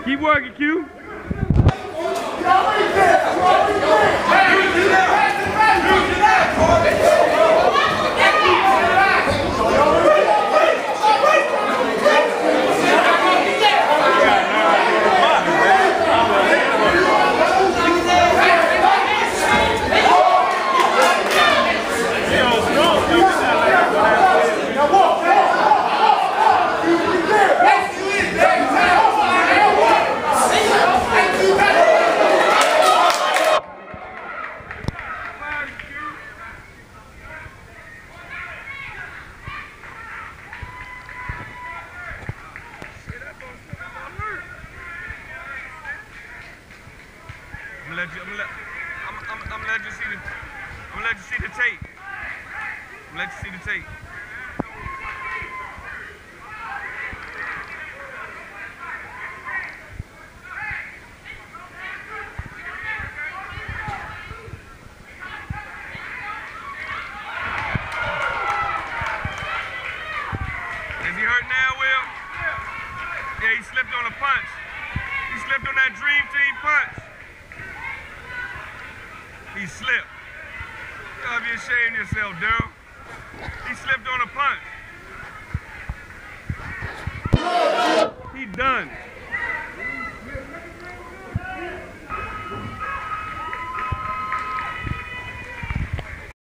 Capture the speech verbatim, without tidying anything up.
Keep working, Q. I'm gonna let you, I'm gonna let, I'm, I'm, I'm gonna let you see the, I'm gonna let you see the tape. I'm gonna let you see the tape. Is he hurt now, Will? Yeah, he slipped on a punch. He slipped on that Dream Team punch. He slipped. You gotta be ashamed of yourself, Daryl. He slipped on a punch. He done.